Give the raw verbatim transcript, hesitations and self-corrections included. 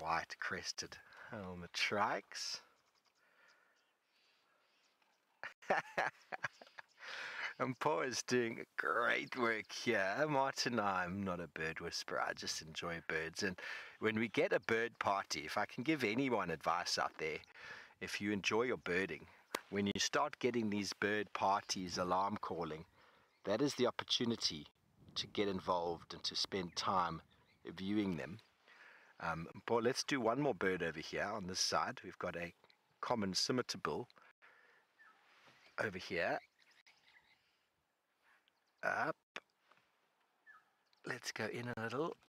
white-crested helmetshrikes. Mpho is doing great work here. Martin, I'm not a bird whisperer. I just enjoy birds. And when we get a bird party, if I can give anyone advice out there, if you enjoy your birding, when you start getting these bird parties, alarm calling, that is the opportunity to get involved and to spend time viewing them. Um, but let's do one more bird over here on this side. We've got a common scimitar over here. Up. Let's go in a little.